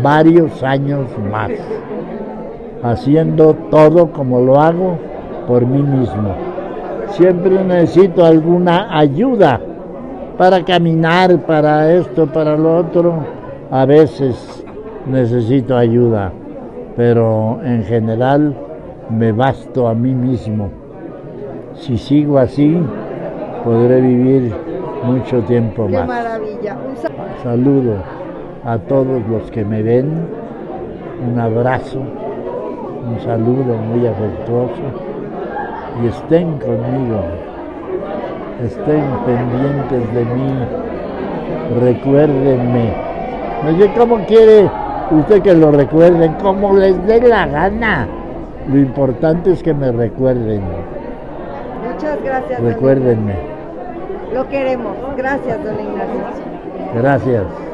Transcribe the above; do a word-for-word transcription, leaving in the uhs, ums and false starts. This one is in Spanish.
varios años más, haciendo todo como lo hago por mí mismo. Siempre necesito alguna ayuda para caminar, para esto, para lo otro. A veces necesito ayuda, pero en general me basto a mí mismo. Si sigo así, podré vivir mucho tiempo más. ¡Qué maravilla! Un sal- Saludo a todos los que me ven, un abrazo, un saludo muy afectuoso, y estén conmigo, estén pendientes de mí, recuérdenme. No sé cómo quiere usted que lo recuerden, como les dé la gana. Lo importante es que me recuerden. Muchas gracias. don Recuérdenme. Ignacio. Lo queremos. Gracias, don Ignacio. Gracias.